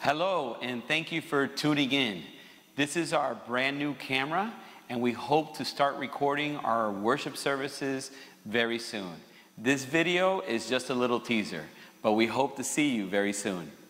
Hello, and thank you for tuning in. This is our brand new camera, and we hope to start recording our worship services very soon. This video is just a little teaser, but we hope to see you very soon.